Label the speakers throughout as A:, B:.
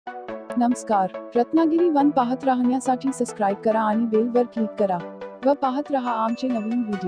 A: नमस्कार. रत्नागिरी वन पाहत राहण्यासाठी सबस्क्राईब करा आणि बेल वर क्लिक करा व पाहत रहा आमचे नवीन व्हिडिओ.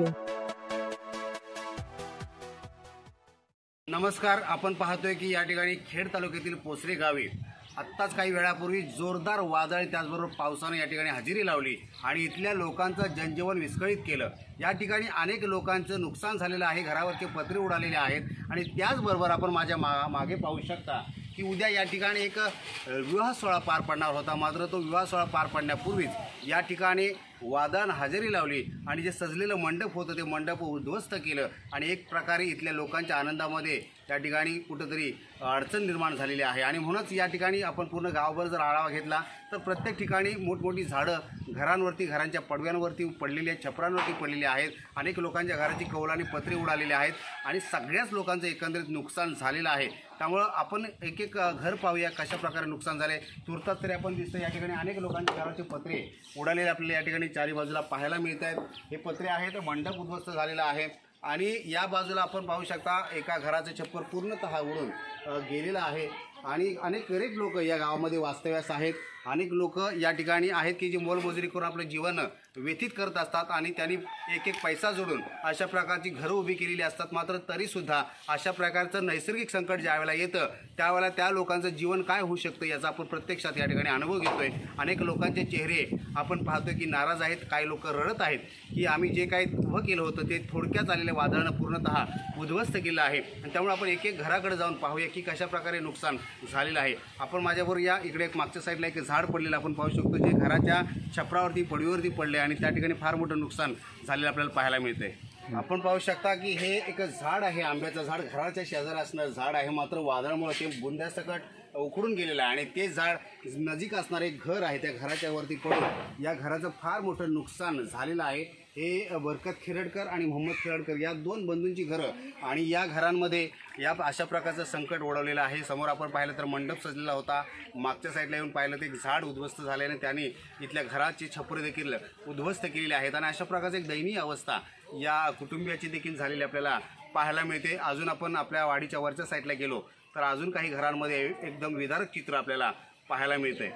B: नमस्कार. आपण पाहतोय की या ठिकाणी खेड तालुक्यातील पोसरे गावी आत्ताच काही वेळापूर्वी जोरदार वादळ त्याचबरोबर पावसाने या ठिकाणी हजेरी लावली आणि इथल्या लोकांचं जनजीवन विस्कळीत केलं. या ठिकाणी अनेक लोकांचं नुकसान झालेलं आहे, घरावरचे पत्रे उडालेले आहेत आणि त्याचबरोबर आपण माझ्या मागे पाहू शकता की उद्या या ठिकाणी एक विवाह सोहळा पार पडणार होता. मात्र तो विवाह सोहळा पार पडण्यापूर्वीच या ठिकाणी वादळानं हजेरी लावली आणि जे सजलेलं मंडप होतं ते मंडप उद्ध्वस्त केलं आणि एक प्रकारे इथल्या लोकांच्या आनंदामध्ये या ठिकाणी कुठंतरी अडचण निर्माण झालेली आहे. आणि म्हणूनच या ठिकाणी आपण पूर्ण गावभर जर आढावा घेतला तर प्रत्येक ठिकाणी मोठमोठी झाडं घरांवरती, घरांच्या पडव्यांवरती पडलेली आहेत, छपरांवरती पडलेली आहेत. अनेक लोकांच्या घराची कौलाने पत्रे उडालेले आहेत आणि सगळ्याच लोकांचं एकंदरीत नुकसान झालेलं आहे. त्यामुळं आपण एक एक घर पाहूया कशा प्रकारे नुकसान झाले. तुर्तास तरी आपण दिसतं या ठिकाणी अनेक लोकांच्या घराचे पत्रे उडालेले आपल्याला या ठिकाणी चारी बाजूला पाहायला मिळत आहेत. हे पत्रे आहेत, मंडप उद्ध्वस्त झालेला आहे आणि या बाजूला आपण पाहू शकता एका घराचं छप्पर पूर्णतः उडून गेलेलं आहे आणि अनेक गरीब लोक या गावामध्ये वास्तव्यास आहेत. अनेक लोक या ठिकाणी आहेत की जे मोलमजुरी करून आपलं जीवन व्यतीत करत असतात आणि त्यांनी एक एक पैसा जोडून अशा प्रकारची घरं उभी केलेली असतात. मात्र तरीसुद्धा अशा प्रकारचं नैसर्गिक संकट ज्यावेळेला येतं त्यावेळेला त्या लोकांचं जीवन काय होऊ शकतं याचा आपण प्रत्यक्षात या ठिकाणी अनुभव घेतोय. अनेक लोकांचे चेहरे आपण पाहतोय की नाराज आहेत, काही लोक रडत आहेत की आम्ही जे काही उभं केलं होतं ते थोडक्यात आलेल्या वादळानं पूर्णतः उद्ध्वस्त केलं आहे. आणि त्यामुळे आपण एक एक घराकडे जाऊन पाहूया की कशा प्रकारे नुकसान झालेलं आहे. आपण माझ्याबरोबर या इकडे एक मागच्या साईडला एक झाड पडलेलं आपण पाहू शकतो जे घराच्या छपरावरती पडवीवरती पडले आणि त्या ठिकाणी फार मोठं नुकसान झालेलं आपल्याला पाहायला मिळतंय. आपण पाहू शकता की हे एक झाड आहे, आंब्याचं झाड, घराच्या शेजारी असणारं झाड आहे. मात्र वादळामुळे ते बुंद्यासकट उखडून गेलेलं आहे आणि ते झाड नजीक असणारं एक घर आहे त्या घराच्या वरती पडून या घराचं फार मोठं नुकसान झालेलं आहे. हे बरकत खेरडकर आणि मोहम्मद खेरडकर या दोन बंधूंची घरं आणि या घरांमध्ये या अशा प्रकारचं संकट ओढवलेलं आहे. समोर आपण पाहिलं तर मंडप सजलेला होता, मागच्या साईडला येऊन पाहिलं तर एक झाड उद्ध्वस्त झाल्याने त्यांनी इथल्या घराची छपरे देखील उद्ध्वस्त केलेली आहेत आणि अशा प्रकारची एक दयनीय अवस्था या कुटुंबियाची देखील झालेली आपल्याला पाहायला मिळते. अजून आपण आपल्या वाडीच्या वरच्या साईडला गेलो तर अजून काही घरांमध्ये एकदम विदारक चित्र आपल्याला पाहायला मिळते.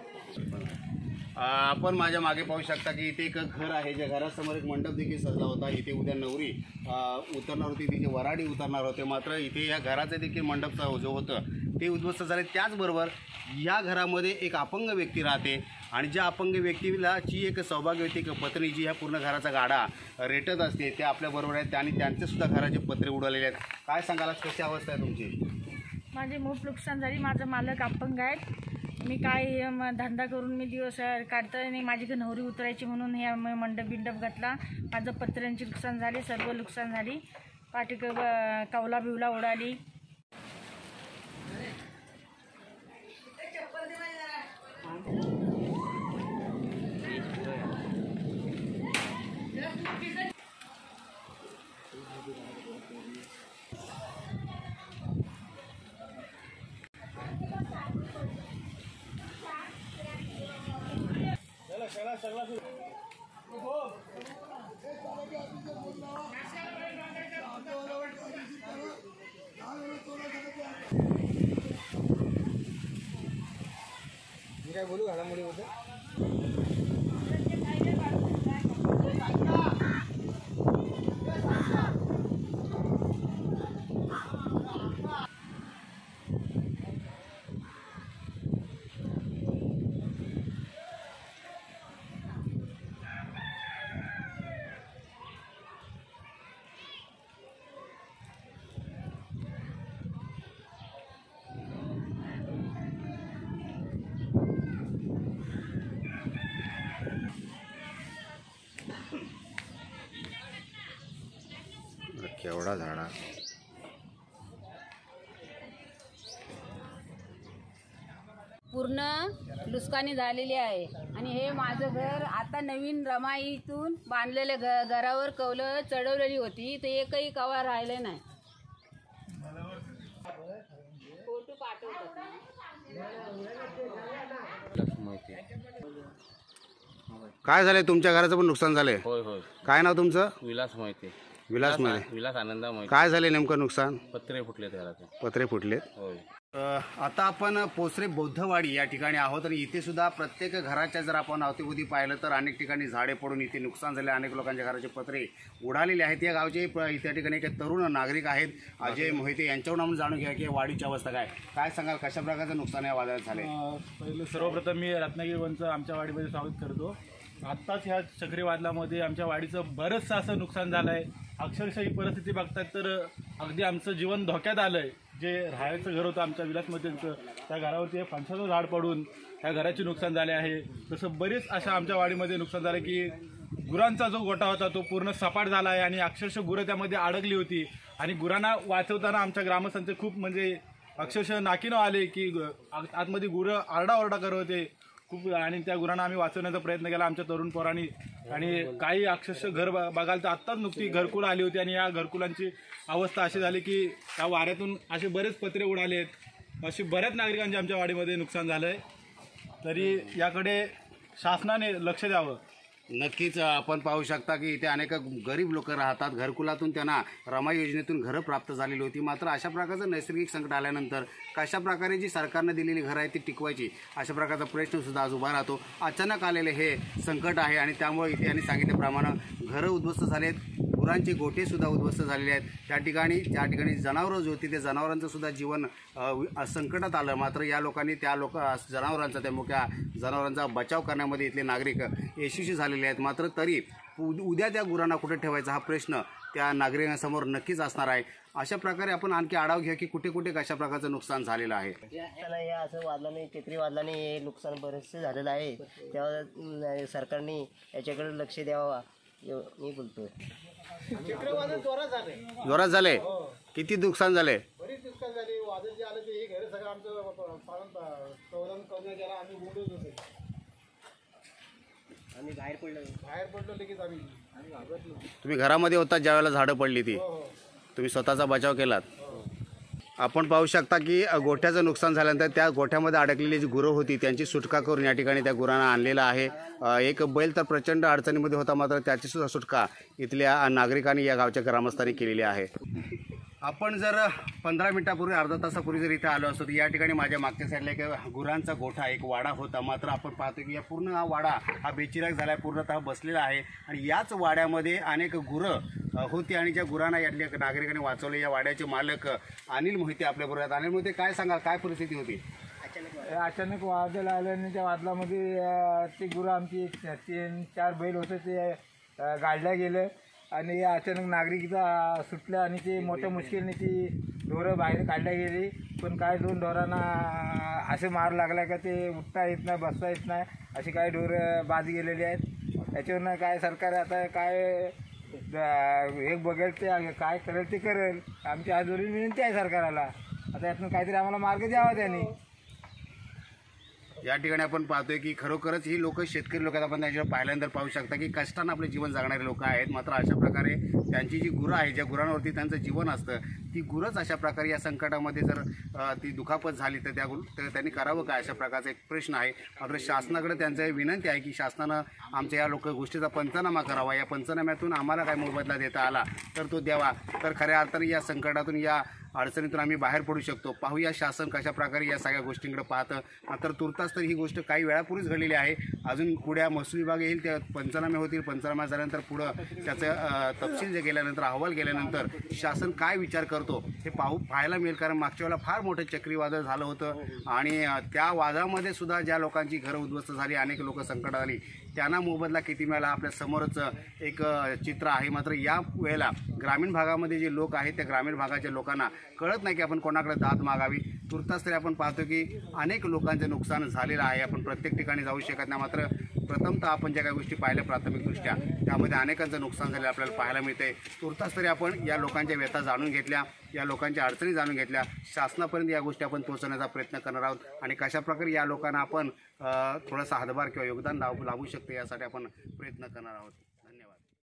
B: आपण माझ्या मागे पाहू शकता की इथे एक घर आहे, ज्या घरासमोर एक मंडप देखील सजला होता. इथे उद्या नवरी उतरणार होती, तिचे वराडी उतरणार होते. मात्र इथे या घराचे देखील मंडप जो होतं ते उद्ध्वस्त झाले. त्याचबरोबर या घरामध्ये एक अपंग व्यक्ती राहते आणि ज्या अपंग व्यक्तीला जी एक सौभाग्यवती पत्नी जी ह्या पूर्ण घराचा गाडा रेटत असते त्या आपल्याबरोबर आहेत आणि त्यांचेसुद्धा घराचे पत्रे उडालेले आहेत. काय सांगाल, कशी अवस्था आहे तुमची?
C: माझे खूप नुकसान झाली. माझं मालक अपंग आहेत. मी काय धंदा करून मी दिवस काढतो आणि माझी नवरी उतरायची म्हणून हे मंडप बिंडप घातला. माझं पत्र्यांची नुकसान झाली, सर्व नुकसान झाली. पाठी कवला बिवला उडाली.
B: मी काय बोलू घडामोडीबद्दल? केवढा झाडा
D: पूर्ण नुकसानी झालेली आहे आणि हे माझं घर आता नवीन रमाईतून बांधलेल्या घरावर कौलं चढवलेली होती तर एकही कवा राहिले नाही. फोटो पाठवतात.
B: काय झालंय? तुमच्या घराचं पण नुकसान झालंय?
E: होय होय.
B: काय नाव तुमचं?
E: विलास मोहिते.
B: विलास मोहिते.
E: विलास आनंदा मोहिते.
B: काय झाले नेमकं नुकसान?
E: पत्रे फुटले घराचे.
B: पत्रे फुटलेत.
E: होय.
B: आता आपण पोसरे बौद्धवाडी या ठिकाणी आहोत आणि इथे सुद्धा प्रत्येक घराच्या जर आपण अवतीभोवती पाहिलं तर अनेक ठिकाणी झाडे पडून इथे नुकसान झाले, अनेक लोकांच्या घराचे पत्रे उडालेले आहेत। या गावचे त्या ठिकाणी एक तरुण नागरिक आहेत अजय मोहिते, यांच्याकडून आपण जाणून घ्या की वाडीची अवस्था काय सांगाल, कशा प्रकारचं नुकसान या वादळात झाले?
E: पहिलं सर्वप्रथम मी रत्नागिरी वनचं आमच्या वाडीमध्ये स्वागत करतो। आत्ताच ह्या चक्रीवादळामध्ये आमच्या वाडीचं बरंचसं असं नुकसान झालं आहे। अक्षरशः ही परिस्थिती बघतात तर अगदी आमचं जीवन धोक्यात आलं आहे। जे राहायचं घर होतं आमच्या विलासमध्येचं, त्या घरावरती फणसाचं झाड पडून त्या घराचे नुकसान झाले आहे। तसं बरेच अशा आमच्या वाडीमध्ये नुकसान झालं की गुरांचा जो गोठा होता तो पूर्ण सपाट झाला आहे आणि अक्षरशः गुरं त्यामध्ये अडकली होती आणि गुरांना वाचवताना आमच्या ग्रामस्थांचे खूप म्हणजे अक्षरशः नाकीनं आले की आतमध्ये गुरं आरडाओरडा करत होते खूप, आणि त्या गुरांना आम्ही वाचवण्याचा प्रयत्न केला आमच्या तरुण पोरांनी। आणि काही अक्षरशः घर बघायला तर आत्ताच नुकती घरकुल आली होती आणि या घरकुलांची अवस्था अशी झाली की त्या वाऱ्यातून असे बरेच पत्रे उडाले आहेत। अशी बऱ्याच नागरिकांचे आमच्या वाडीमध्ये नुकसान झालं आहे, तरी याकडे शासनाने लक्ष द्यावं।
B: नक्कीच आपण पाहू शकता की इथे अनेक गरीब लोक राहतात, घरकुलातून त्यांना रमा योजनेतून घरं प्राप्त झालेली होती, मात्र अशा प्रकारचं नैसर्गिक संकट आल्यानंतर कशा प्रकारे जी सरकारनं दिलेली घरं आहेत ती टिकवायची अशा प्रकारचा प्रश्न सुद्धा आज उभा राहतो। अचानक आलेले हे संकट आहे आणि त्यामुळे इथे यांनी सांगितल्याप्रमाणे घरं उद्ध्वस्त झाले आहेत, गुरांचे गोठे सुद्धा उद्ध्वस्त झालेले आहेत। ज्या ठिकाणी जनावरं जी होती ते जनावरांचं सुद्धा जीवन संकटात आलं, मात्र या लोकांनी त्या जनावरांचा त्या मुख्या जनावरांचा बचाव करण्यामध्ये इथले नागरिक यशस्वी झालेले आहेत। मात्र तरी उद्या त्या गुरांना कुठे ठेवायचा हा प्रश्न त्या नागरिकांसमोर नक्कीच असणार आहे। अशा प्रकारे आपण आणखी आढावा घ्या की कुठे कुठे कशा प्रकारचं नुकसान झालेलं आहे।
F: या असं वादळाने चक्रीवादळाने हे नुकसान बरेचसे झालेलं आहे, तेव्हा सरकारने याच्याकडे लक्ष द्यावं मी बोलतोय।
B: जोरात झाले, किती नुकसान झाले?
G: बरीच नुकसान झाली। वादळ जे आलं ते हे घर सगळं आमचं कवलं गेला, आम्ही गुंडूच होते,
F: आम्ही बाहेर
G: पडलो लगेच आम्ही घाबरलो।
B: तुम्ही घरामध्ये होता ज्यावेळेला झाडं पडली ती, तुम्ही स्वतःचा बचाव केलात? आपण पाहू शकता की गोठ्याचं नुकसान झाल्यानंतर त्या गोठ्यामध्ये अडकलेली जी गुरं होती त्यांची सुटका करून या ठिकाणी त्या गुरांना आणलेला आहे। एक बैल तर प्रचंड अडचणीमध्ये होता, मात्र त्याची सुद्धा सुटका इथल्या नागरिकांनी या गावच्या ग्रामस्थांनी केलेली आहे। आपण जर 15 मिनिटापूर्वी अर्धा तासापूर्वी जर इथे आलो असतो तर या ठिकाणी माझ्या मागच्या साईडला एक गुरांचा गोठा एक वाडा होता, मात्र आपण पाहतो की या पूर्ण हा वाडा हा बेचिराग झाला आहे, पूर्णतः बसलेला आहे आणि याच वाड्यामध्ये अनेक गुरं होती आणि ज्या गुरांना यातल्या नागरिकांनी वाचवले। या वाड्याचे मालक अनिल मोहिते आपल्याबरोबर आहेत। अनिल मोहिते, काय सांगाल, काय परिस्थिती होती?
E: अचानक वादळ आल्याने त्या वादळामध्ये ते गुरं आमची 3-4 बैल होते ते गाडल्या गेलं आणि अचानक नागरिकता सुटलं आणि ते मोठ्या मुश्किलने ती ढोरं बाहेर काढल्या गेली, पण काय 2 ढोरांना असे मार लागला का ते उठता येत नाही, बसता येत नाही, अशी काही ढोरं बाद गेलेली आहेत। याच्यावरनं काय सरकार आता काय एक बघेल ते काय करेल ते करेल, आमची आजवरील विनंती आहे सरकारला, आता यातून काहीतरी आम्हाला मार्ग द्यावा त्यांनी।
B: या ठिकाणी आपण पाहतोय की खरोखरच ही लोक शेतकरी लोक आहेत, आपण त्यांच्यावर पाहिल्यानंतर पाहू शकता की कष्टानं आपले जीवन जगणारे लोक आहेत, मात्र अशा प्रकारे त्यांची जी गुरं आहे, ज्या गुरांवरती त्यांचं जीवन असतं, ती गुरंच अशा प्रकारे या संकटामध्ये जर ती दुखापत झाली तर त्यांनी करावं काय, अशा प्रकारचा एक प्रश्न आहे। मात्र शासनाकडे त्यांचं विनंती आहे की शासनानं आमच्या या गोष्टीचा पंचनामा करावा, या पंचनाम्यातून आम्हाला काय मोबदला देता आला तर तो द्यावा, तर खऱ्या अर्थाने या संकटातून या अडचणीतून आम्ही बाहेर पडू शकतो। पाहूया शासन कशा प्रकारे या सगळ्या गोष्टींकडे पाहतं। मात्र तुर्तास तर ही गोष्ट काही वेळापूर्वीच घडलेली आहे, अजून पुढे महसूल विभाग येईल, त्या पंचनामे होतील, पंचनामा झाल्यानंतर पुढं त्याचं तपशील जे गेल्यानंतर अहवाल गेल्यानंतर शासन काय विचार करतो हे पाहायला मिळेल। कारण मागच्या वेळेला फार मोठं चक्रीवादळ झालं होतं आणि त्या वादळामध्ये सुद्धा ज्या लोकांची घरं उद्ध्वस्त झाली, अनेक लोक संकटात आली, त्यांना मोबदला किती मिळाला आपल्या समोरच एक चित्र आहे। मात्र या वेळेला ग्रामीण भागामध्ये जे लोक आहेत त्या ग्रामीण भागाच्या लोकांना कळत नाही की आपण कोणाकडे दाद मागावी। तुर्तास तरी आपण पाहतो की अनेक लोकांचं नुकसान झालेलं आहे, आपण प्रत्येक ठिकाणी जाऊ शकत नाही, मात्र प्रथमतः आपण ज्या काही गोष्टी पाहिल्या प्राथमिकदृष्ट्या त्यामध्ये अनेकांचं नुकसान झालं आपल्याला पाहायला मिळते। तुर्तास तरी आपण या लोकांच्या व्यथा जाणून घेतल्या, या लोकांच्या अडचणी जाणून घेतल्या, शासनापर्यंत या गोष्टी आपण पोहोचवण्याचा प्रयत्न करणार आहोत आणि कशाप्रकारे या लोकांना आपण थोडासा हातभार किंवा योगदान लाभू शकते यासाठी आपण प्रयत्न करणार आहोत। धन्यवाद।